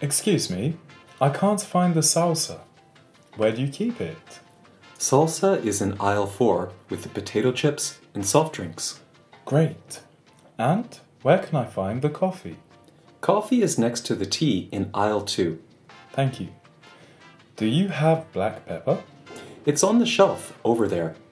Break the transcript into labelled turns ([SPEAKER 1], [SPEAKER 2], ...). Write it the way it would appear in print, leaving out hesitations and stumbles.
[SPEAKER 1] Excuse me, I can't find the salsa. Where do you keep it?
[SPEAKER 2] Salsa is in aisle 4 with the potato chips and soft drinks.
[SPEAKER 1] Great. And where can I find the coffee?
[SPEAKER 2] Coffee is next to the tea in aisle 2.
[SPEAKER 1] Thank you. Do you have black pepper?
[SPEAKER 2] It's on the shelf over there.